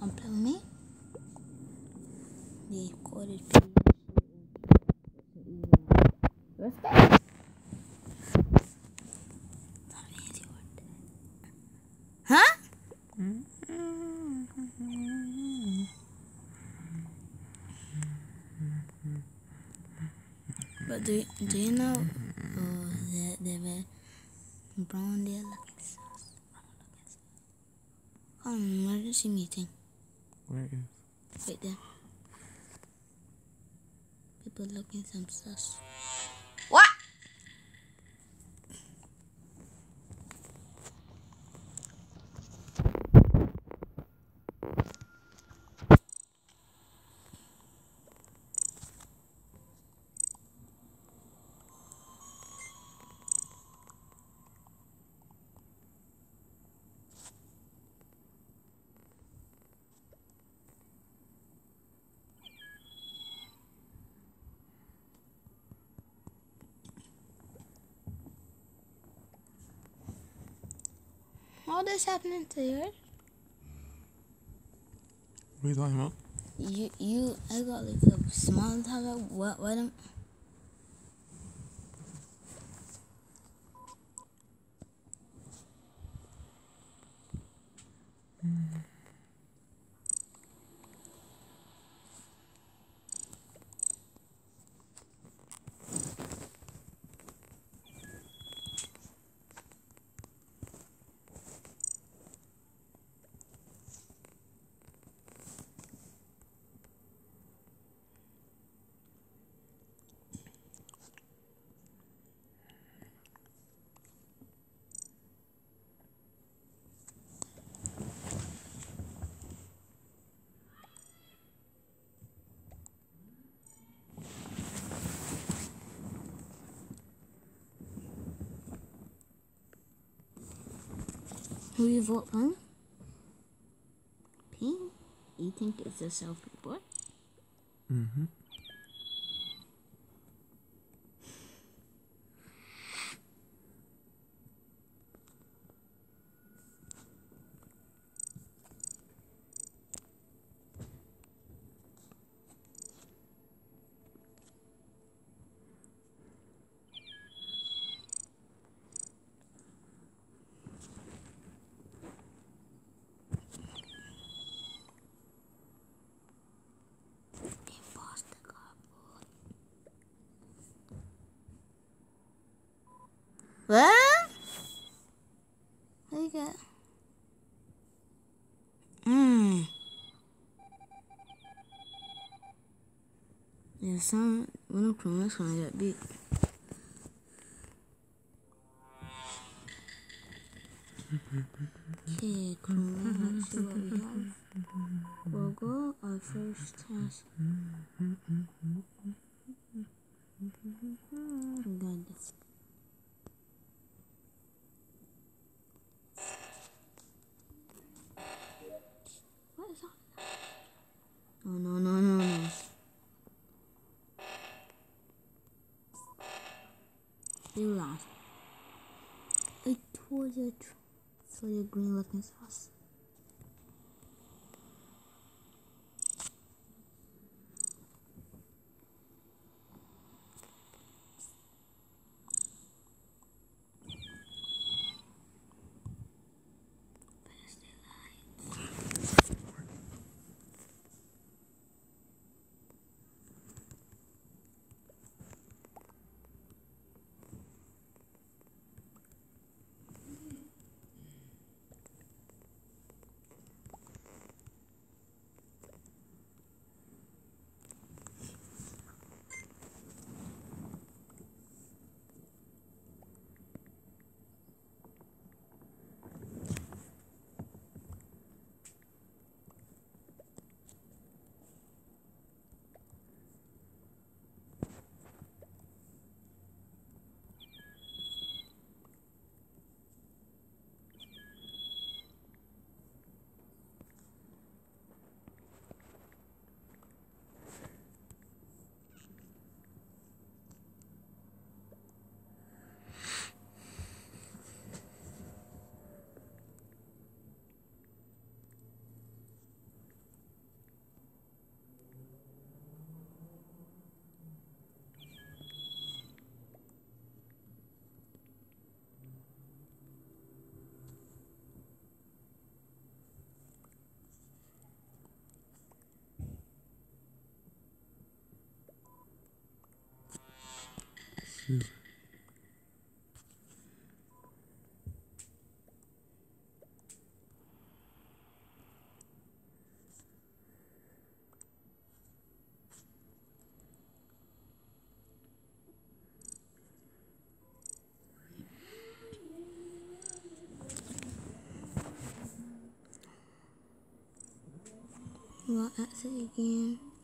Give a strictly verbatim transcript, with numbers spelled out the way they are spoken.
Come play with me. The recorded video. Respect. Huh? But do, do you know uh, that the brown there looking sauce? Come on, emergency meeting. Where is? Right there. People looking some sauce. What? All this happening to you? What are you talking about? You, you, I got like a small tower. What, what am Who you vote for? Pink? You think it's a self-report? Mm-hmm. What? What you got? Mmm. Yeah, some one of criminals gonna get beat. Okay, criminal, let's see what we have. We'll go our first task. Got this. What is that? Oh no no no no. You lost. I told you for your green looking sauce. Excuse me. Well, exit again.